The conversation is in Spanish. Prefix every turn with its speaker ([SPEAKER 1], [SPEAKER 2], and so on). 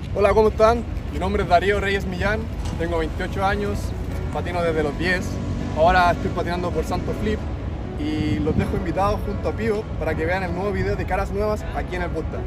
[SPEAKER 1] Hola, ¿cómo están? Mi nombre es Darío Reyes Millán, tengo 28 años, patino desde los 10. Ahora estoy patinando por Santo Flip y los dejo invitados junto a Pío para que vean el nuevo video de caras nuevas aquí en el podcast.